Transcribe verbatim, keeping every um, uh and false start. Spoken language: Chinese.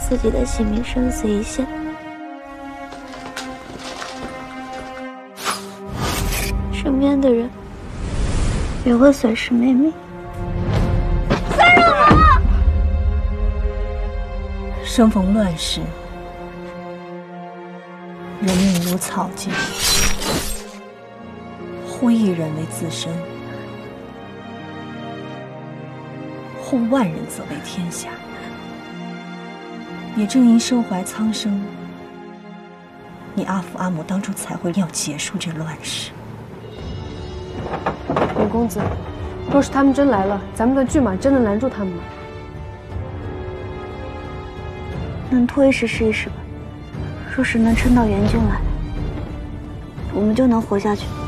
自己的性命生死一线。身边的人也会损失妹妹。杀人我！ 生逢乱世，人命如草芥，护一人为自身，护万人则为天下。也正因身怀苍生，你阿父阿母当初才会要结束这乱世。 五公子，若是他们真来了，咱们的骏马真能拦住他们吗？ 能拖一时是一时吧。若是能撑到援军来，我们就能活下去。